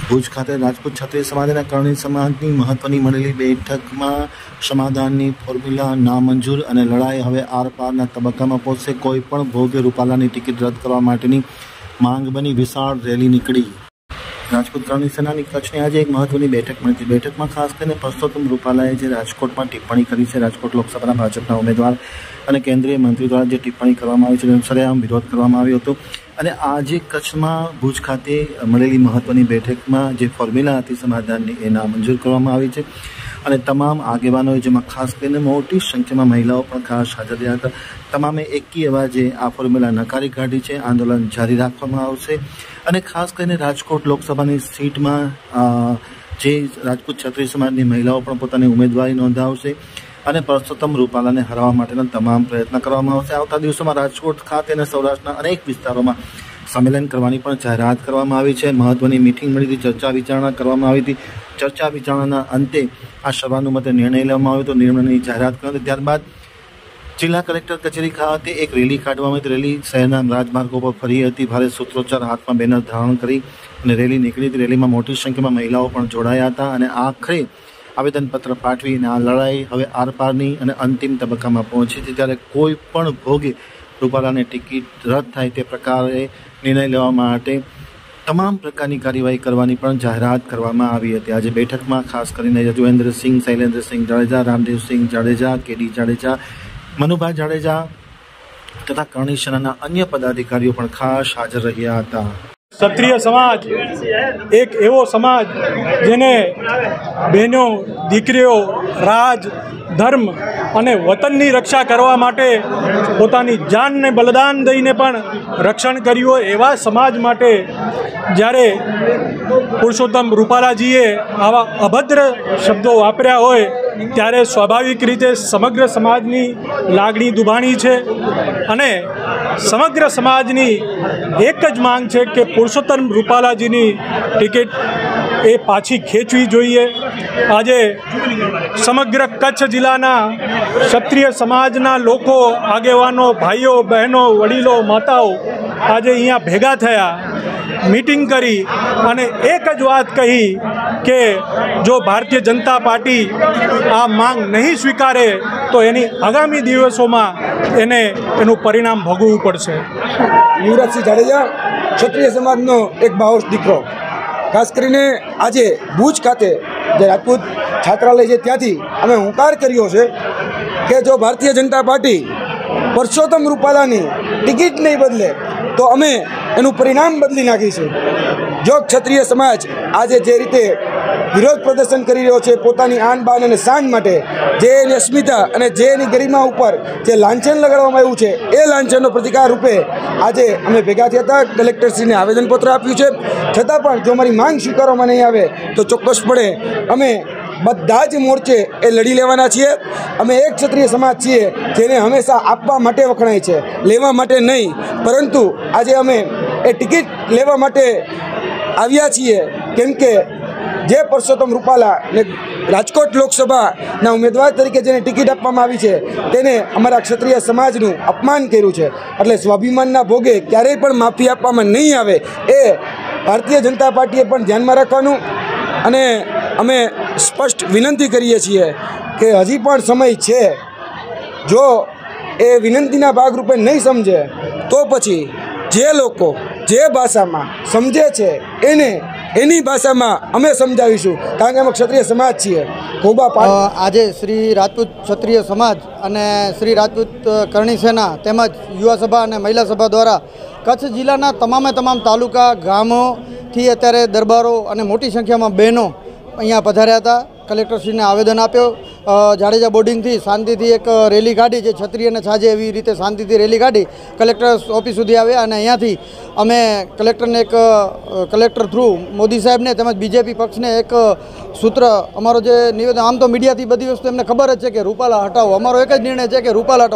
ભુજ ખાતે રાજપૂત ક્ષત્રિય સમાજના કરણી સમાજની મહત્વની મળેલી બેઠકમાં સમાધાનની ફોર્મ્યુલા નામંજૂર અને લડાઈ હવે આરપારના તબક્કામાં પહોંચશે. કોઈ પણ ભોગે રૂપાલાની ટિકિટ રદ કરવા માટેની માંગ બની વિશાળ રેલી નીકળી. રાજપૂત કરણી સેનાની કચ્છની આજે એક મહત્વની બેઠક મળી હતી. બેઠકમાં ખાસ કરીને પરસોત્તમ રૂપાલાએ જે રાજકોટમાં ટિપ્પણી કરી છે, રાજકોટ લોકસભાના ભાજપના ઉમેદવાર અને કેન્દ્રીય મંત્રી દ્વારા જે ટિપ્પણી કરવામાં આવી છે તેનો સરેઆમ વિરોધ કરવામાં આવ્યો હતો. અને આજે કચ્છમાં ભુજ ખાતે મળેલી મહત્વની બેઠકમાં જે ફોર્મ્યુલા હતી સમાધાનની એ નામંજૂર કરવામાં આવી છે અને તમામ આગેવાનોએ, જેમાં ખાસ કરીને મોટી સંખ્યામાં મહિલાઓ પણ ખાસ હાજર રહ્યા હતા, તમામે એકી અવાજે આ ફોર્મ્યુલા નકારી કાઢી છે. આંદોલન જારી રાખવામાં આવશે અને ખાસ કરીને રાજકોટ લોકસભાની સીટમાં જે રાજપૂત ક્ષત્રિય સમાજની મહિલાઓ પણ પોતાની ઉમેદવારી નોંધાવશે અને પરસોત્તમ રૂપાલાને હરાવવા માટેના તમામ પ્રયત્ન કરવામાં આવશે. આવતા દિવસોમાં રાજકોટ ખાતે અને સૌરાષ્ટ્રના અનેક વિસ્તારોમાં સંમેલન કરવાની પણ જાહેરાત કરવામાં આવી છે. મહત્વની મિટિંગ મળી હતી, ચર્ચા વિચારણા કરવામાં આવી હતી. ચર્ચા વિચારણાના અંતે આ સર્વાનુમતે નિર્ણય લેવામાં આવ્યો હતો. નિર્ણયની જાહેરાત કરી હતી. ત્યારબાદ જિલ્લા કલેક્ટર કચેરી ખાતે એક રેલી કાઢવામાં આવી. રેલી શહેરના રાજમાર્ગો પર ફરી હતી. ભારે સૂત્રોચ્ચાર, હાથમાં બેનર ધારણ કરી અને રેલી નીકળી હતી. રેલીમાં મોટી સંખ્યામાં મહિલાઓ પણ જોડાયા હતા અને આખરે આવેદનપત્ર પાઠવીને આ લડાઈ હવે આરપારની અને અંતિમ તબક્કામાં પહોંચી છે. ત્યારે કોઈ પણ ભોગે રૂપાલાની ટિકિટ રદ થાય તે પ્રકારે નિર્ણય લેવા માટે તમામ પ્રકારની કાર્યવાહી કરવાની પણ જાહેરાત કરવામાં આવી હતી. આજે બેઠકમાં ખાસ કરીને યજુવેન્દ્રસિંહ, શૈલેન્દ્રસિંહ જાડેજા, રામદેવસિંહ જાડેજા, કેડી જાડેજા, મનુભાઈ જાડેજા તથા કરણી સેનાના અન્ય પદાધિકારીઓ પણ ખાસ હાજર રહ્યા હતા. ક્ષત્રિય સમાજ એક એવો સમાજ જેને બહેનો, દીકરીઓ રાજ, ધર્મ અને વતનની રક્ષા કરવા માટે પોતાની જાનને બલિદાન દઈને પણ રક્ષણ કર્યું હોય એવા સમાજ માટે જ્યારે પુરુષોત્તમ રૂપાલાજીએ આવા અભદ્ર શબ્દો વાપર્યા હોય ત્યારે સ્વાભાવિક રીતે સમગ્ર સમાજની લાગણી દુભાણી છે અને સમગ્ર સમાજની એક જ માંગ છે કે પુરુષોત્તમ રૂપાલાજીની ટિકિટ એ પાછી ખેંચવી જોઈએ. આજે સમગ્ર કચ્છ જિલ્લાના ક્ષત્રિય સમાજના લોકો, આગેવાનો, ભાઈઓ, બહેનો, વડીલો, માતાઓ આજે અહીંયા ભેગા થયા, મીટિંગ કરી અને એક જ વાત કહી કે જો ભારતીય જનતા પાર્ટી આ માંગ નહીં સ્વીકારે તો એની આગામી દિવસોમાં એનું પરિણામ ભોગવવું પડશે. યુવરાજસિંહ જાડેજા, ક્ષત્રિય સમાજનો એક બાહોશ દીકરો. ખાસ કરીને આજે ભુજ ખાતે જે રાજપૂત છાત્રાલય છે ત્યાંથી અમે હુંકાર કર્યો છે કે જો ભારતીય જનતા પાર્ટી પરસોત્તમ રૂપાલાની ટિકિટ નહીં બદલે તો અમે એનું પરિણામ બદલી નાખીશું. જો ક્ષત્રિય સમાજ આજે જે રીતે વિરોધ પ્રદર્શન કરી રહ્યો છે પોતાની આન બાન અને શાન માટે, જે એની અસ્મિતા અને જે એની ગરિમા ઉપર જે લાંછન લગાડવામાં આવ્યું છે એ લાંછનનો પ્રતિકાર રૂપે આજે અમે ભેગા થયા હતા. કલેક્ટરશ્રીને આવેદનપત્ર આપ્યું છે. છતાં પણ જો અમારી માંગ સ્વીકારવામાં નહીં આવે તો ચોક્કસપણે અમે બધા જ મોરચે એ લડી લેવાના છીએ. અમે એક ક્ષત્રિય સમાજ છીએ જેને હંમેશા આપવા માટે વખણાય છે, લેવા માટે નહીં. પરંતુ આજે અમે એ ટિકિટ લેવા માટે આવ્યા છીએ કેમ કે જે પરસોત્તમ રૂપાલા ને રાજકોટ લોકસભાના ઉમેદવાર તરીકે જેને ટિકિટ આપવામાં આવી છે તેને અમારા ક્ષત્રિય સમાજનું અપમાન કર્યું છે. એટલે સ્વાભિમાનના ભોગે ક્યારેય પણ માફી આપવામાં નહીં આવે એ ભારતીય જનતા પાર્ટીએ પણ ધ્યાનમાં રાખવાનું અને અમે સ્પષ્ટ વિનંતી કરીએ છીએ કે હજી પણ સમય છે. જો એ વિનંતીના ભાગરૂપે નહીં સમજે તો પછી જે લોકો જે ભાષામાં સમજે છે એની ભાષામાં અમે સમજાવીશું, કારણ કે અમે ક્ષત્રિય સમાજ છીએ. આજે શ્રી રાજપૂત ક્ષત્રિય સમાજ અને શ્રી રાજપૂત કરણી સેના તેમજ યુવા સભા અને મહિલા સભા દ્વારા કચ્છ જિલ્લાના તમામ તાલુકા, ગામોથી અત્યારે દરબારો અને મોટી સંખ્યામાં બહેનો અહીંયા પધાર્યા હતા. કલેક્ટરશ્રીને આવેદન આપ્યો. જાડેજા બોર્ડિંગથી શાંતિથી એક રેલી કાઢી, જે ક્ષત્રિયને સાજે એવી રીતે શાંતિથી રેલી કાઢી કલેક્ટર ઓફિસ સુધી આવ્યા અને અહીંયાથી અમે કલેક્ટર થ્રુ મોદી સાહેબને તેમજ બીજેપી પક્ષને એક સૂત્ર અમારો જે નિવેદન, આમ તો મીડિયાથી બધી વસ્તુ એમને ખબર જ છે કે રૂપાલા હટાવો, અમારો એક જ નિર્ણય છે કે રૂપાલા હટાવો.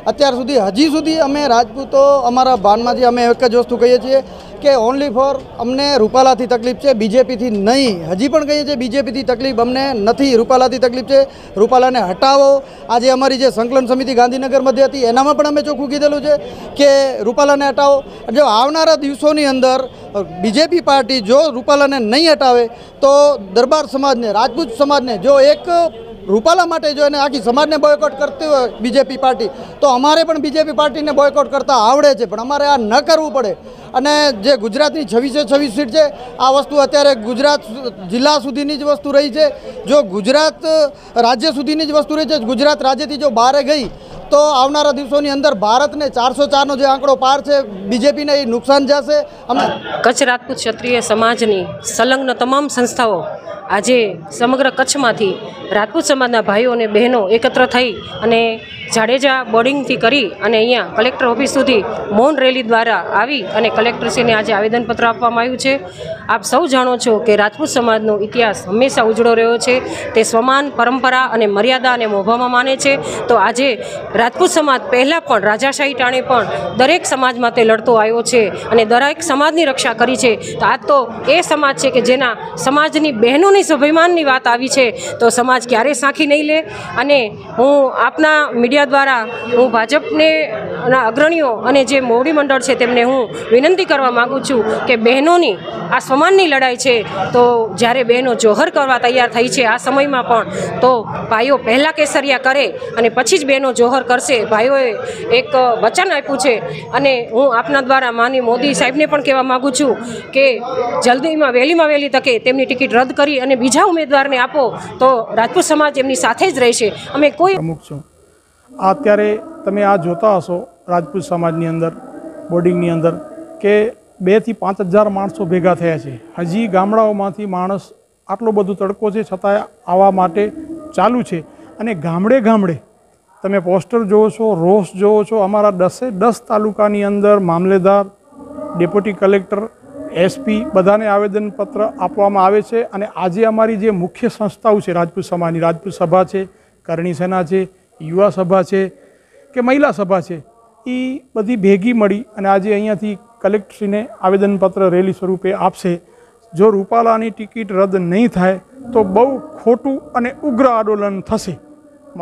અત્યાર સુધી હજી સુધી અમે રાજપૂતો અમારા ભાનમાં અમે એક જ વસ્તુ કહીએ છીએ કે ઓનલી ફોર અમને રૂપાલાથી તકલીફ છે, બીજેપીથી નહીં. હજી પણ કહીએ છીએ બીજેપીથી તકલીફ અમને નથી, રૂપાલાથી તકલીફ છે. રૂપાલાને હટાવો. આજે અમારી જે સંકલન સમિતિ ગાંધીનગર મધ્ય હતી એનામાં પણ અમે ચોખ્ખું કીધેલું છે કે રૂપાલાને હટાવો. જો આવનારા દિવસોની અંદર બીજેપી પાર્ટી જો રૂપાલાને નહીં હટાવે તો દરબાર સમાજને, રાજપૂત સમાજને જો એક રૂપાલા માટે જો એને આખી સમાજને બોયકોટ કરતી હોય બીજેપી પાર્ટી, તો અમારે પણ બીજેપી પાર્ટીને બોયકોટ કરતા આવડે છે, પણ અમારે આ ન કરવું પડે. અને જે ગુજરાતની 26 સીટ છે, આ વસ્તુ અત્યારે ગુજરાત જિલ્લા સુધીની જ વસ્તુ રહી છે. જો ગુજરાત રાજ્ય સુધીની જ વસ્તુ રહી છે. ગુજરાત રાજ્યથી જો બહાર ગઈ તો આવનારા દિવસોની અંદર ભારતને 404નો જે આંકડો પાર છે બીજેપીને એ નુકસાન જશે. અમે કચ્છ રાજપૂત ક્ષત્રિય સમાજની સંલગ્ન તમામ સંસ્થાઓ આજે સમગ્ર કચ્છમાંથી રાજપૂત સમાજના ભાઈઓ અને બહેનો એકત્ર થઈ અને જાડેજા બોર્ડિંગથી કરી અને અહીંયા કલેક્ટર ઓફિસ સુધી મૌન રેલી દ્વારા આવી અને કલેક્ટરશ્રીને આજે આવેદનપત્ર આપવામાં આવ્યું છે. આપ સૌ જાણો છો કે રાજપૂત સમાજનો ઇતિહાસ હંમેશા ઉજળો રહ્યો છે. તે સ્વમાન, પરંપરા અને મર્યાદા અને મોભામાં માને છે. તો આજે રાજપૂત સમાજ પહેલાં પણ રાજાશાહી ટાણે પણ દરેક સમાજ માટે લડતો આવ્યો છે અને દરેક સમાજની રક્ષા કરી છે. તો આજ તો એ સમાજ છે કે જેના સમાજની બહેનોની સ્વાભિમાનની વાત આવી છે, તો સમાજ ક્યારેય સાંખી નહીં લે. અને હું આપના મીડિયા દ્વારા હું ભાજપને અગ્રણીઓ અને જે મોવડી મંડળ છે તેમને હું વિનંતી કરવા માગું છું કે બહેનોની આ સ્વમાનની લડાઈ છે, તો જ્યારે બહેનો જોહર કરવા તૈયાર થઈ છે આ સમયમાં પણ, તો ભાઈઓ પહેલાં કેસરિયા કરે અને પછી જ બહેનો જોહર કરશે. ભાઈઓએ એક વચન આપ્યું છે અને હું આપના દ્વારા માનનીય મોદી સાહેબને પણ કહેવા માગું છું કે જલ્દીમાં વહેલી તકે તેમની ટિકિટ રદ કરી અને બીજા ઉમેદવારને આપો, તો રાજપૂત સમાજ એમની સાથે જ રહેશે. અમે કોઈ પ્રમુખ છું. અત્યારે તમે આ જોતા હશો રાજપૂત સમાજની અંદર બોર્ડિંગની અંદર કે 2 થી 5 હજાર માણસો ભેગા થયા છે. હજી ગામડાઓમાંથી માણસ આટલો બધો તડકો છે છતાં આવવા માટે ચાલુ છે. અને ગામડે ગામડે તમે પોસ્ટર જોવો છો, રોષ જોવો છો. અમારા 10 તાલુકાની અંદર મામલેદાર, ડેપ્યુટી કલેક્ટર, SP બધાને આવેદનપત્ર આપવામાં આવે છે. અને આજે અમારી જે મુખ્ય સંસ્થાઓ છે રાજપૂત સમાજની, રાજપૂત સભા છે, કરણી સેના છે, યુવા સભા છે કે મહિલા સભા છે, એ બધી ભેગી મળી અને આજે અહીંયાથી કલેક્ટરશ્રીને આવેદનપત્ર રેલી સ્વરૂપે આપશે. જો રૂપાલાની ટિકિટ રદ નહીં થાય તો બહુ ખોટું અને ઉગ્ર આંદોલન થશે.